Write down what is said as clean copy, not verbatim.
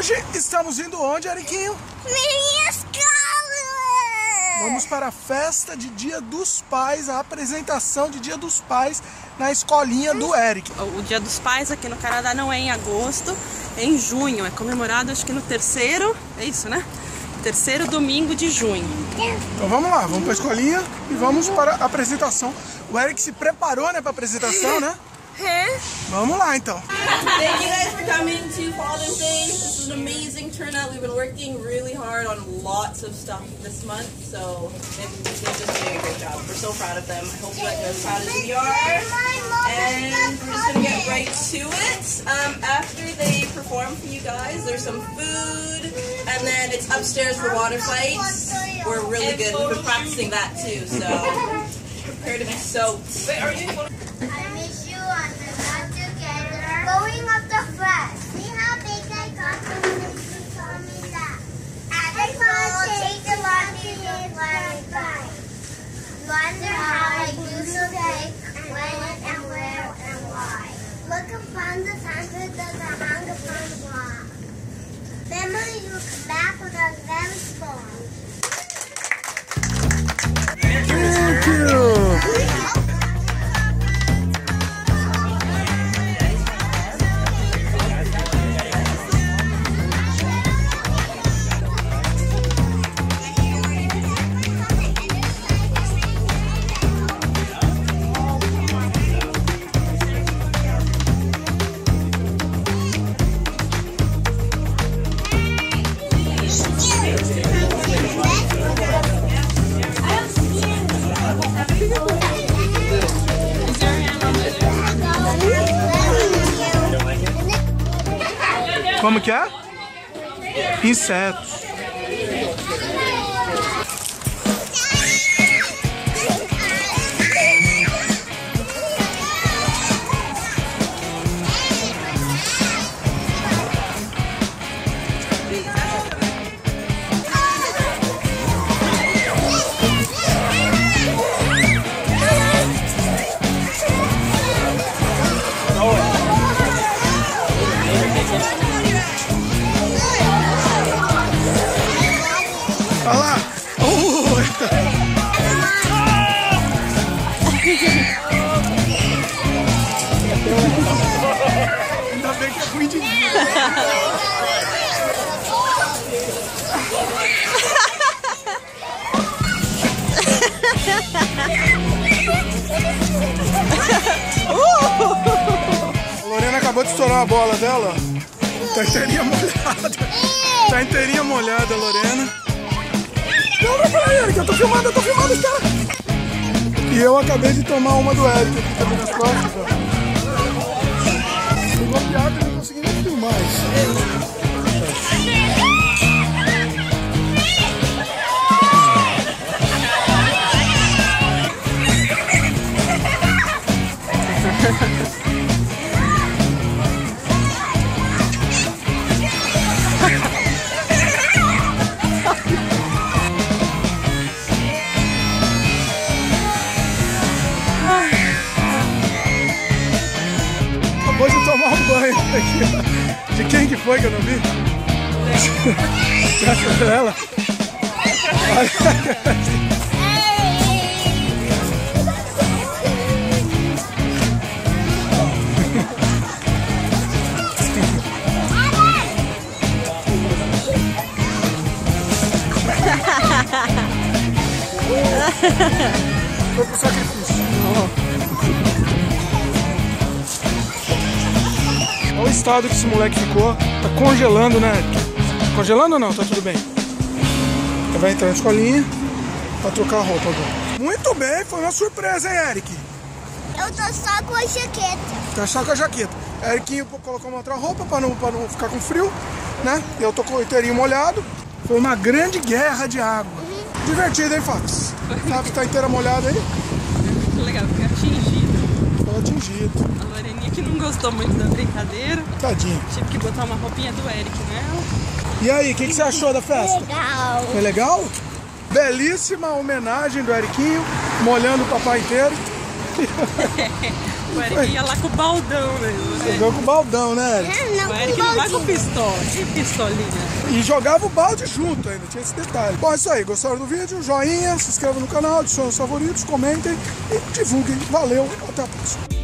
Hoje estamos indo onde, Eriquinho? Minha escola! Vamos para a festa de Dia dos Pais, a apresentação de Dia dos Pais na escolinha do Eric. O Dia dos Pais aqui no Canadá não é em agosto, é em junho. É comemorado acho que no terceiro, é isso, né? Terceiro domingo de junho. Então vamos lá, vamos para a escolinha e vamos para a apresentação. O Eric se preparou, né, para a apresentação, né? Vamos lá, então. Thank you guys for coming to Father's Day. This is an amazing turnout. We've been working really hard on lots of stuff this month, so they're just doing a great job. We're so proud of them. I hope that you're as proud as we are. And we're just gonna get right to it. After they perform for you guys, there's some food, and then it's upstairs for water fights. We're really good. We've been practicing that too, so prepare to be soaked. Wait, are you? Going up the flash. See how big I got from you told me that. I will take the laundry and fly. Wonder how I do so big, when and where and why. Look upon the sun that doesn't hang upon the wall. Memory will come back with us very strong. Thank you. Como que é? Insetos. Olha lá! Ainda bem que é ruim de vida. A Lorena acabou de estourar a bola dela. Tá inteirinha molhada. Tá inteirinha molhada, Lorena. Não pra Eric, eu tô filmando, cara. E eu acabei de tomar uma do Eric aqui também nas costas, ó. Pegou piada e não consegui nem filmar isso. Acabou de tomar um banho aqui, ó. De quem que foi que eu não vi? Graças a ela. Foi pro sacrifício. Olha o estado que esse moleque ficou. Tá congelando, né? Congelando ou não? Tá tudo bem. Ele vai entrar na escolinha pra trocar a roupa agora. Muito bem, foi uma surpresa, hein, Eric? Eu tô só com a jaqueta. Tá só com a jaqueta. Eriquinho colocou uma outra roupa pra não ficar com frio, né? Eu tô com o inteirinho molhado. Foi uma grande guerra de água. Divertido, hein, Fox? Sabe que tá inteira molhada aí? Muito legal, fiquei atingido. Tô atingido. A Loreninha que não gostou muito da brincadeira. Tadinho. Tive que botar uma roupinha do Eric nela. E aí, o que você achou da festa? Legal. Foi legal? Belíssima homenagem do Eriquinho, molhando o papai inteiro. O Eric ia lá com o baldão mesmo, né? Jogou com o baldão, né, Eric? O Eric não vai com pistola, que pistolinha. E jogava o balde junto ainda, tinha esse detalhe. Bom, é isso aí. Gostaram do vídeo? Joinha, se inscrevam no canal, adicionem os favoritos, comentem e divulguem. Valeu, até a próxima.